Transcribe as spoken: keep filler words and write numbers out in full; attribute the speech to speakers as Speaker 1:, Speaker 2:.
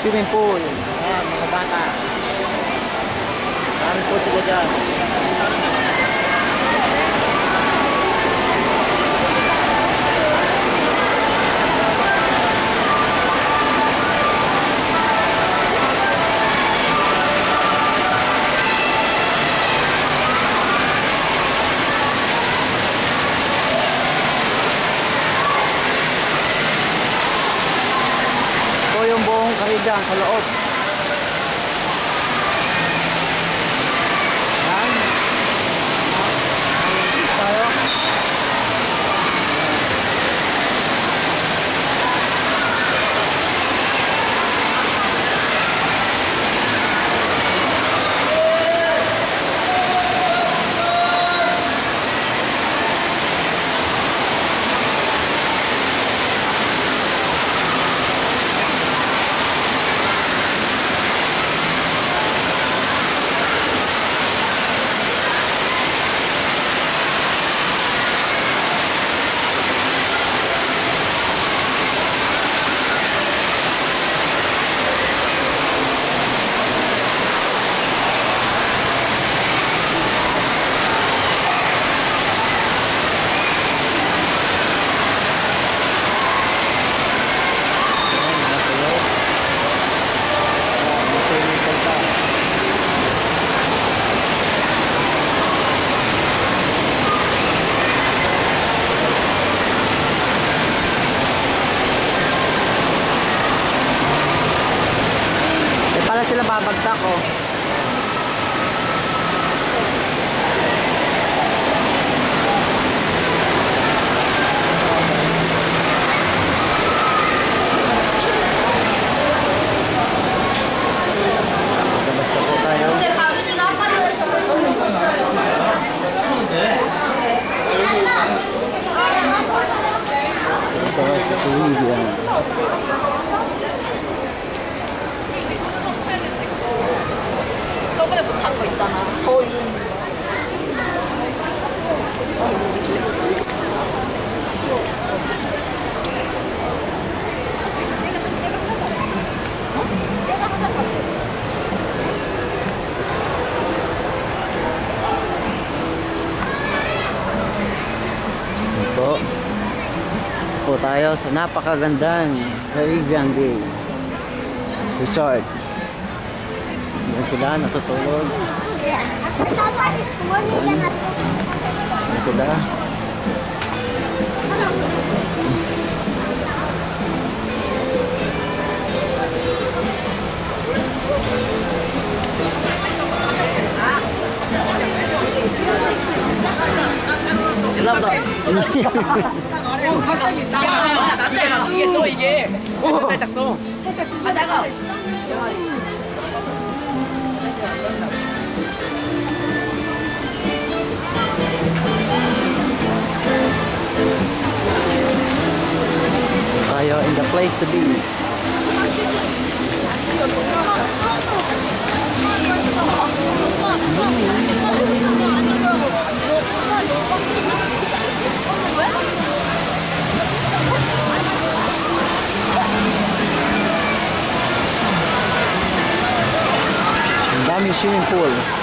Speaker 1: swimming pool. Ayan, mga bata. Dami po sila dyan. Ito yung buong Caribbean sa loob. Sila babagsak oh. Basta po tayo. Ito sa Caribbean.
Speaker 2: 저번에 못한 거 있잖아. 거의.
Speaker 1: Ito. Ito po tayo sa napakagandang Caribbean Bay Resort. Yan sila, natutulog. Yan sila.
Speaker 2: 일로 와봐. 이게 또 이게 살짝 또. 아 작아.
Speaker 1: Tayo in the place to be. Ang daming swimming pool.